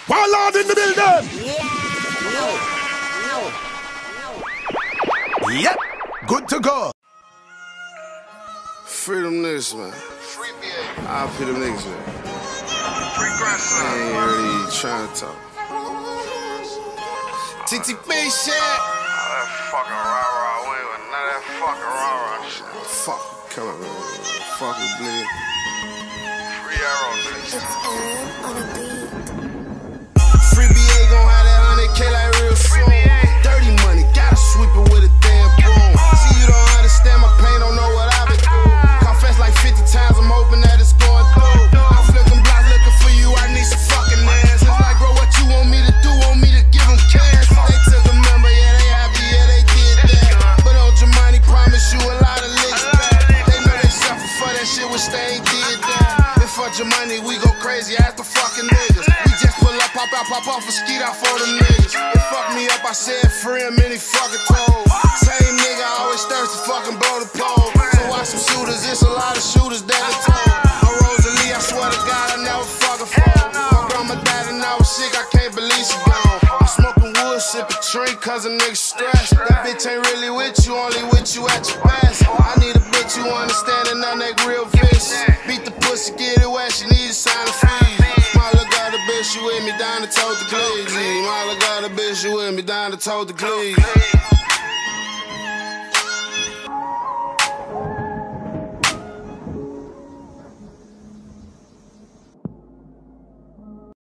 Warlord in the building. Yep, good to go. Freedom niggas, man. Free BA. I'll free them niggas, man. Free grandson. I ain't really trying to talk. TTP shit. All that fucking rah-rah. We ain't with none of that fucking rah-rah shit. Fuck, come on, man. Fuck with bleed. Free arrow niggas. It's on a beat. Free BA gon' have that 100K like real soon. Dirty money, gotta sweep it with a damn broom. See, you don't understand my pain, don't know what I've been through. Confess like 50 times, I'm hoping that it's going through. I'm flicking blocks looking for you, I need some fucking answers. Like, bro, what you want me to do? Want me to give them cash? They took a number, yeah, they happy, yeah, they did that. But on Jemani, promise you a lot of licks back. They know they suffer for that shit, which they ain't did that. If for Jemani, we go crazy, ask the fucking niggas. We just pull up, pop out, pop off, and skeet out for them niggas. It fucked me up, I said free him, and he fucking told. Same nigga, always thirsty, fucking blow the pole. So watch some shooters, it's a lot of shooters that are told. On Rosalie, I swear to God, I never fucking fall. My grandma died and I was sick, I can't believe she gone. I'm smoking wood, sipping tree, cause a nigga stressed. That bitch ain't really with you, only with you at your best. I need a bitch you understanding on that real vicious. Beat the pussy, get it wet, she need a sign of freeze. My look got a bitch, you with me down the toe the glizzy. My look got a bitch, you with me down the toe the glizzy.